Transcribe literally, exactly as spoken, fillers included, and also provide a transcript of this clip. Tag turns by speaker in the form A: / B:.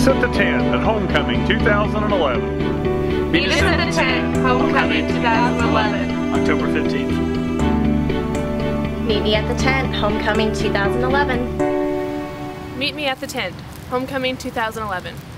A: us at the tent at Homecoming two thousand eleven.
B: Meet us at the tent, Homecoming two thousand eleven.
C: October fifteenth.
D: Meet me at the tent, Homecoming two thousand eleven.
E: Meet me at the tent, Homecoming two thousand eleven.